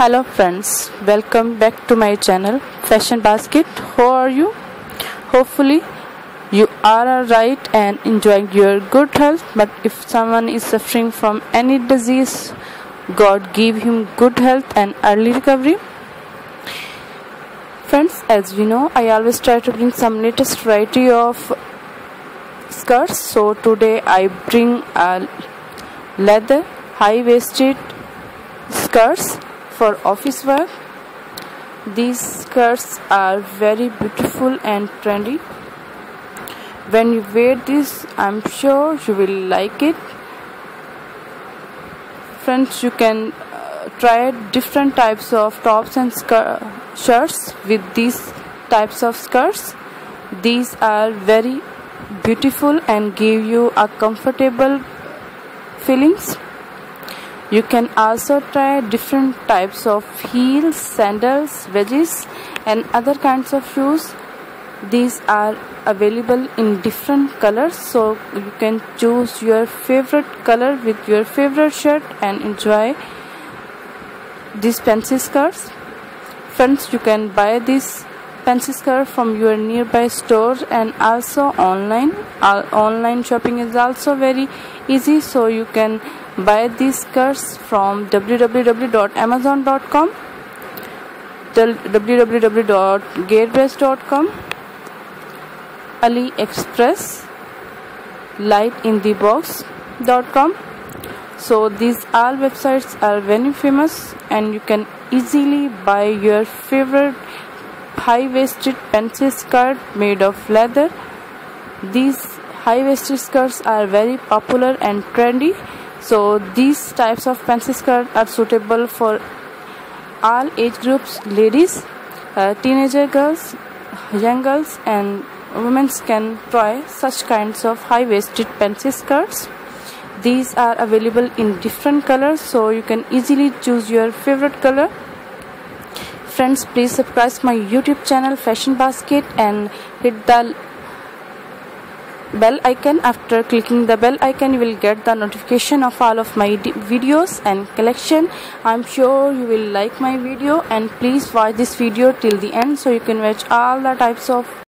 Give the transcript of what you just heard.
Hello friends, welcome back to my channel Fashion Basket. How are you? Hopefully you are alright and enjoying your good health, but if someone is suffering from any disease, God give him good health and early recovery. Friends, as we know, I always try to bring some latest variety of skirts. So today I bring a leather high-waisted skirts for office wear. These skirts are very beautiful and trendy. When you wear this, I'm sure you will like it. Friends, you can try different types of tops and shirts with these types of skirts. These are very beautiful and give you a comfortable feelings. You can also try different types of heels, sandals, wedges and other kinds of shoes. These are available in different colors, so you can choose your favorite color with your favorite shirt and enjoy these fancy skirts. Friends, you can buy this fancy skirt from your nearby store and also online. Online shopping is also very easy, so you can buy these skirts from www.amazon.com, www.gearbest.com, AliExpress, lightinthebox.com. So these all websites are very famous and you can easily buy your favorite high-waisted fancy skirt made of leather. These high-waisted skirts are very popular and trendy. So these types of fancy skirts are suitable for all age groups. Ladies, teenager girls, young girls and women can try such kinds of high-waisted fancy skirts. These are available in different colors, so you can easily choose your favorite color. Friends, please subscribe my YouTube channel Fashion Basket and hit the bell icon. After clicking the bell icon, you will get the notification of all of my videos and collection. I'm sure you will like my video, and please watch this video till the end so you can watch all the types of